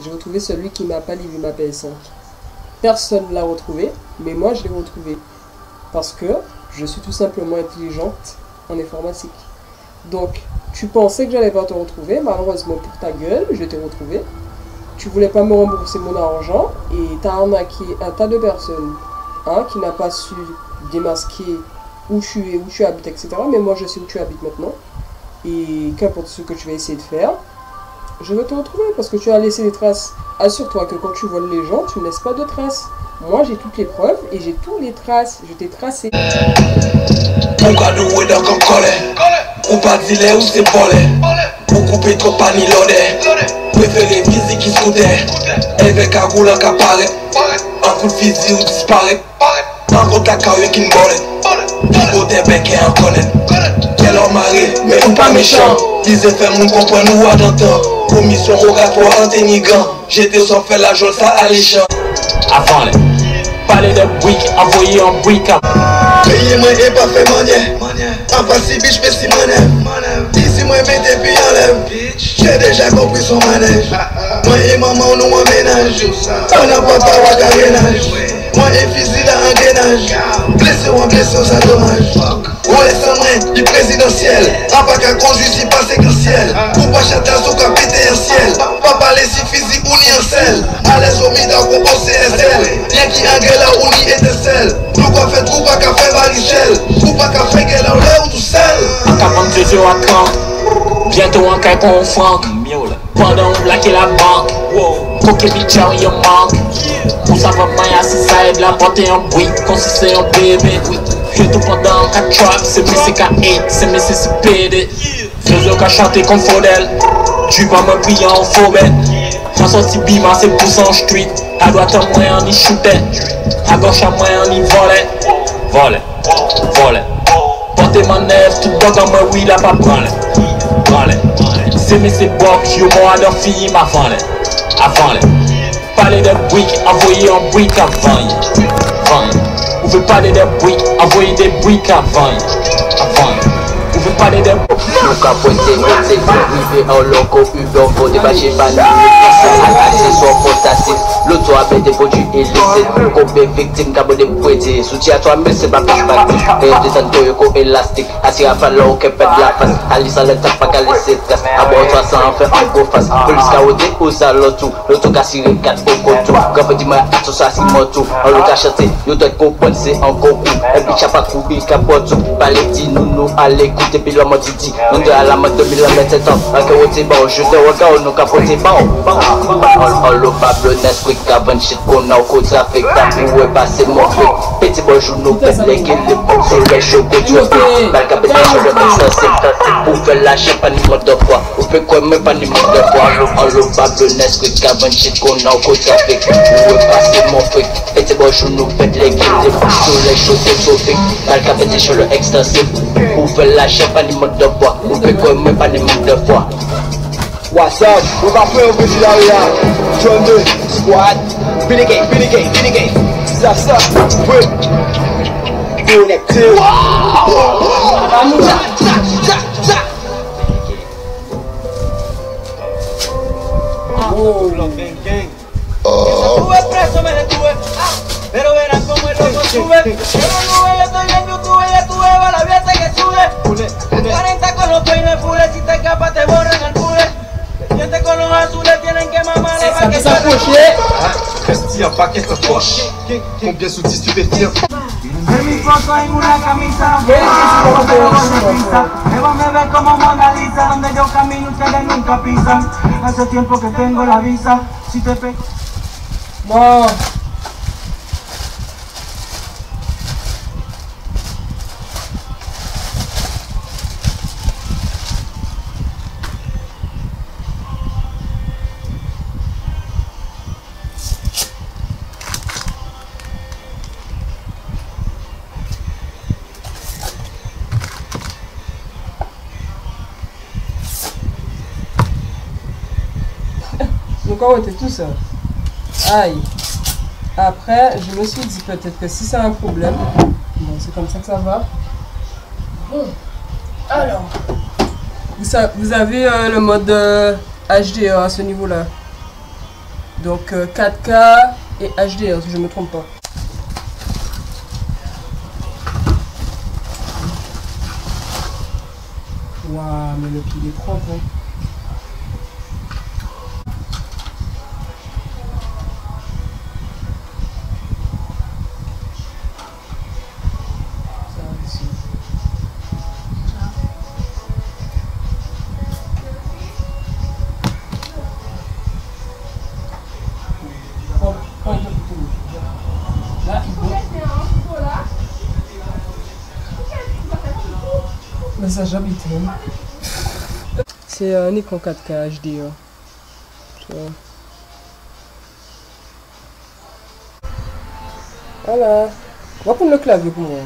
J'ai retrouvé celui qui m'a pas livré ma PS5. Personne ne l'a retrouvé, mais moi je l'ai retrouvé. Parce que je suis tout simplement intelligente en informatique. Donc, tu pensais que j'allais pas te retrouver, malheureusement pour ta gueule, je t'ai retrouvé. Tu voulais pas me rembourser mon argent et t'as arnaqué un tas de personnes qui n'a pas su démasquer où tu habites, etc. Mais moi je sais où tu habites maintenant. Et qu'importe ce que tu vas essayer de faire, je vais te retrouver parce que tu as laissé des traces. Assure-toi que quand tu voles les gens, tu ne laisses pas de traces. Moi j'ai toutes les preuves et j'ai toutes les traces. Je t'ai tracé. Ou pas dealer ou c'est voler. Ou couper trop pas ni l'odeur. Préféré physique qui soudait. Avec un roulant qui apparaît. Un coup de fusil ou disparaît. Un contact avec qui m'bole. Pico des becs et un connaît. Quel homme marié, mais ou pas méchant. Disait fait mon comprendre ou à d'antan. Commission oratoire anténigant. J'étais sans faire la joie ça alléchant. Avant les parler de briques, envoyer en briques. Payez-moi et pas fait manière. En face biche fais si manève. Ici moi mets des pieds en lèvres. J'ai déjà compris son manège. Moi et maman nous en ménage. On n'a pas pas de ménage. Moi et fusil à engrenage. Blessé ou en blessé ça dommage. On laisse un main du présidentiel. En pas qu'à conduire si pas séquentiel. Pour pas chanter à son capité un ciel. Pas parler si physique ou ni en sel. À l'aise au mida pour OCSL. Bien qui engrais là ou ni étincelle. Nous quoi fait tout pas qu'à faire varichelle. Ou pas qu'à faire qu'elle a l'air ou tout seul. En 42 heures à camp. Bientôt en caille pour Franck. Pendant on blaquait la banque. Coquet bitchard il manque. Pour savoir main si ça aide la porter en bruit. Consisté en bébé. Que tout pendant 4 traps. C'est MCK8. C'est MCCPD. Faisons qu'à chanter comme Faudel. Tu vas me prier en faux bête. En sortie bima c'est pousse en street. À droite à moi on y shootait. À gauche à moi on y volait. Portez manèvre, tout dog en moi oui la pas branle. C'est mes c'est box, yo moi dans film avant les. Parler de briques, envoyer en briques avant y. Vous voulez parler de briques, envoyer des briques avant y. Vous voulez parler de nous capoter, métier, privé, en loco, Uber, faut débâcher, pas nous, accessoires fantastiques, l'auto avec des produits illicites, combien victimes, cabot des prêtés, soutien à toi, mais c'est pas pragmatique, et des antoyoko élastiques, assis à falloir au pète la face, Alice à l'état, pas qu'à laisser trace, à bord 300, en fait un gros face, police caroté, aux alotos, l'auto cassiré, 4 au coteau, quand fait dis-moi, à tout ça, c'est moto, on le cache, nous doit comprendre, c'est encore coup, et puis chapa coubi, capote, palais, dit, nous, à l'écoute, et puis l'homme dit, nous de à la mode 2027 ans, à caroté, bon, je te regarde, nous capoter, bon, on le bable, Nesquik, avant shit, qu'on a au côté, trafic, tapis, ouais, passer mon fric, petit bonjour, nous pète les guilles, les potes, soleil, chaud, que tu as, mal capété, je le mets ça, c'est pour faire lâcher, pas ni mode de foi, ou fait quoi, même pas ni mode de foi, on le bable, Nesquik, avant shit, qu'on a au côté, trafic, ouais, passer mon fric, petit bonjour, nous pète les guilles, les potes, soleil, chaud, que tu as, mal capété, je le extensif, pour faire lâcher, pas ni mode de foi, ou fait quoi, même pas ni mode de foi. What's up? On va faire un petit là. John 2, squad. Billy Gay. Ça, oui. Connecté. Estuve preso, me detuve, pero verán como el loco sube. Yo no estoy en YouTube, ya tuve la vida que sube. 40 con los peines fules, si te escapas te borran el pule. Gente con los azules tienen que mamar para que s'approcher. Resti un paquet de poche. Combien sous stupéfiants? En mi foto en una camisa, me ve como Mona Lisa, donde yo camino ustedes nunca pisan. Hace tiempo que tengo la visa, si te pe... Bon. Donc on était tout seul. Aïe. Après, je me suis dit peut-être que si c'est un problème, bon, c'est comme ça que ça va. Bon. Alors. Vous avez le mode HDR à ce niveau-là. Donc 4K et HD, si je me trompe pas. Waouh, mais le pied est propre. Hein. Mais ça j'habite. C'est un écran 4K HD. Hein. Tu vois. Voilà. On va prendre le clavier pour moi.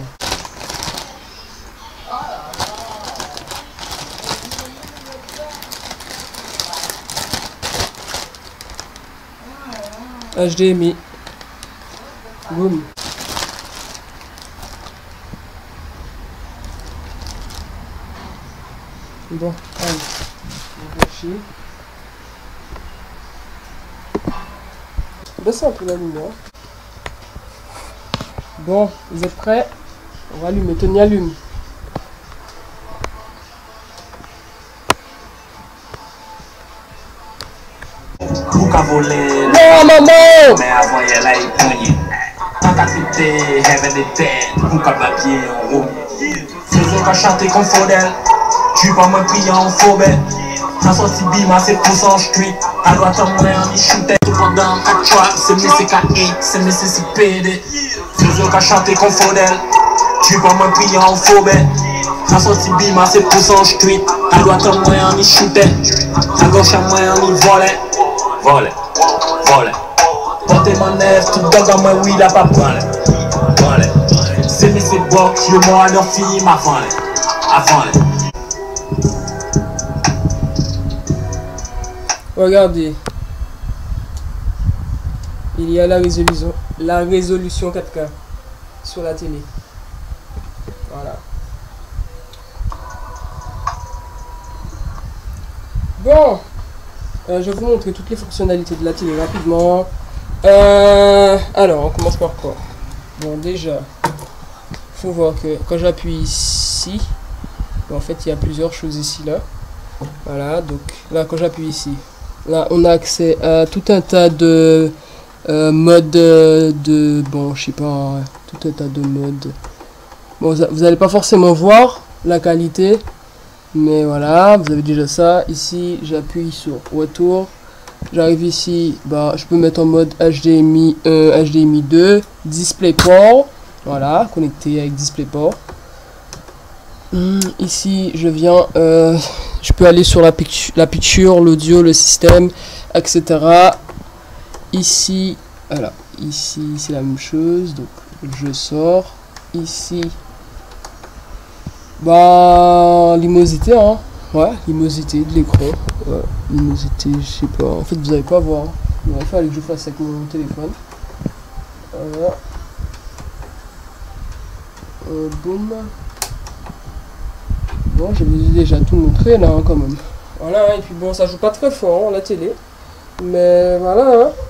HDMI. Boum. Bon, allez, on va chier. Baissez un peu la lumière. Bon, vous êtes prêts? On va allumer, Tony allume. Bouka volé, Non, maman! mais avant elle a épogné. Tant qu'à fêter, rêve des têtes, bouka papier en roue. Faisons qu'à chanter qu'on faut d'elle. Tu pas me prier en faux bête. Ça sorti bima, c'est pour son street. À droite, en moins, on y shootait. Tout pendant 4 choix, c'est MCK8, c'est MCCPD. Faisons qu'à chanter qu'on faut d'elle. Tu pas me prier en faux bête. Ça sorti bima, c'est pour son street. À droite, en moins, on y shootait. À gauche, en moins, on y volait. Volait, volait. Portez mon nez, tout dans moi, oui, la pas volé. Volé. C'est MCBox, yo, moi, leur fille, ma volé. Avant les. Regardez, il y a la résolution 4K sur la télé. Voilà. Bon, je vais vous montrer toutes les fonctionnalités de la télé rapidement. Alors, on commence par quoi? Bon, déjà, faut voir que quand j'appuie ici, en fait, il y a plusieurs choses ici, là. Voilà, donc là, quand j'appuie ici, là, on a accès à tout un tas de modes de... Bon, je sais pas, tout un tas de modes. Bon, vous n'allez pas forcément voir la qualité, mais voilà, vous avez déjà ça. Ici, j'appuie sur retour. J'arrive ici, bah, je peux mettre en mode HDMI 1, HDMI 2, DisplayPort. Voilà, connecté avec DisplayPort. Ici, je viens... je peux aller sur la picture, l'audio, le système, etc. Ici, voilà, ici c'est la même chose, donc je sors. Ici, bah, luminosité, hein, ouais, luminosité de l'écran, ouais, luminosité, je sais pas, en fait vous n'allez pas voir, il aurait fallu que je fasse avec mon téléphone. Voilà. Boum. Bon, je vous ai déjà tout montré là, hein, quand même. Voilà, et puis bon, ça joue pas très fort, hein, la télé. Mais voilà, hein.